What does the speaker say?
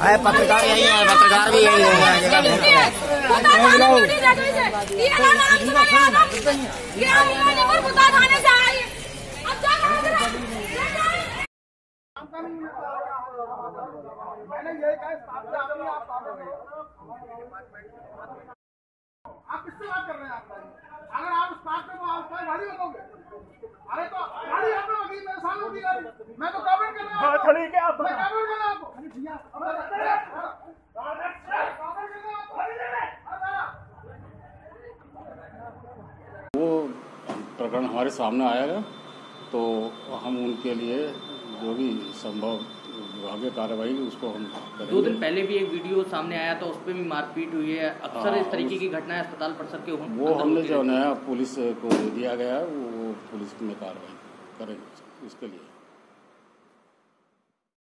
पत्रकार यही है, पत्रकार भी यही है। मैंने यही कहा आप किससे बात कर रहे हैं? अगर आप उस बात में गाड़ी बताओगे, अरे तो गाड़ी आपने लगी, मेरे सामने होगी गाड़ी, मैं तो कवर कर रहा हूँ। ठीक है, आप मैं कवर कर रहा हूँ आपको। वो प्रकरण हमारे सामने आएगा तो हम उनके लिए जो भी संभव विभागीय कार्रवाई उसको हम करेंगे। 2 दिन पहले भी एक वीडियो सामने आया था, उस पर भी मारपीट हुई है। अक्सर इस तरीके की घटनाएं अस्पताल परिसर के वो हमने जो है पुलिस को दे दिया गया है, वो पुलिस में कार्रवाई करेंगे इसके लिए।